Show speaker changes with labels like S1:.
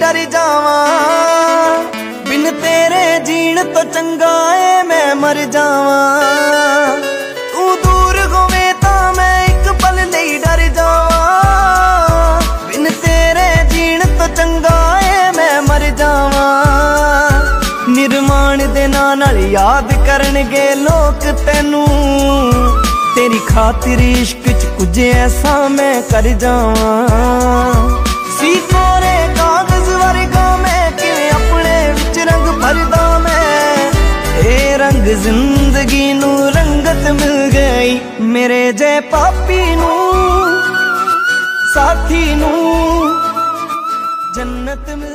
S1: डर जावा। बिन तेरे जीण तो चंगा है मैं मर जावा। तू दूर होवे तां मैं एक पल लई डर जावा। बिन तेरे जीण तो चंगा है मैं मर जावा। निर्माण दे नाल याद करनगे लोक तैनू, तेरी खातिर इश्क च कुछ ऐसा मैं कर जावा। सी कोरे कागज वर्गा मैं किवें अपने विच रंग भरदा मैं। ए रंग जिंदगी नू रंगत मिल गई, मेरे जे पापी नू साथी नू जन्नत मिल